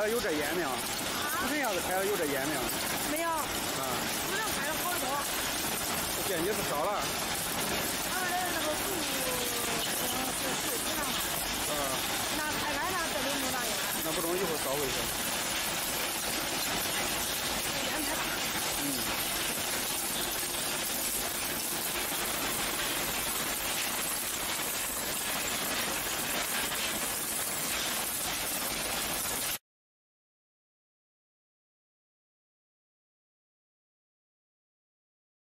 了有这烟没有？之前要是开了有这烟没有？ 没有。 啊。 只能开了好多。 这电机是烧了。 他们的那个布是树皮上。 那开开呢，这里没拿烟。那不中，一会儿烧回去。